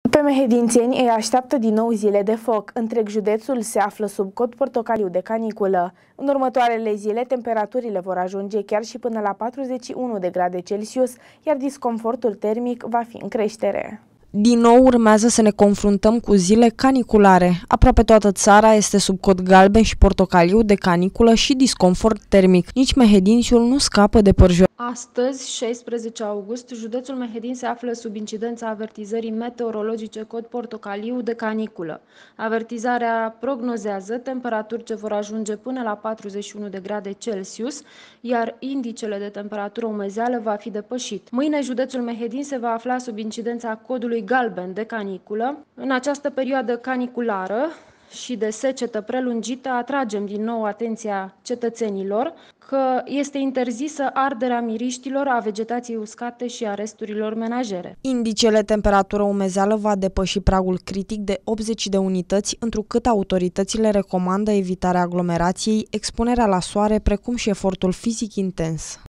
Pe Mehedințeni îi așteaptă din nou zile de foc. Întreg județul se află sub cod portocaliu de caniculă. În următoarele zile, temperaturile vor ajunge chiar și până la 41 de grade Celsius, iar disconfortul termic va fi în creștere. Din nou urmează să ne confruntăm cu zile caniculare. Aproape toată țara este sub cod galben și portocaliu de caniculă și disconfort termic. Nici Mehedințiul nu scapă de părjur. Astăzi, 16 august, județul Mehedin se află sub incidența avertizării meteorologice cod portocaliu de caniculă. Avertizarea prognozează temperaturi ce vor ajunge până la 41 de grade Celsius, iar indicele de temperatură umezeală va fi depășit. Mâine, județul Mehedin se va afla sub incidența codului galben de caniculă. În această perioadă caniculară și de secetă prelungită, atragem din nou atenția cetățenilor că este interzisă arderea miriștilor, a vegetației uscate și a resturilor menajere. Indicele temperatură umezeală va depăși pragul critic de 80 de unități, întrucât autoritățile recomandă evitarea aglomerației, expunerea la soare, precum și efortul fizic intens.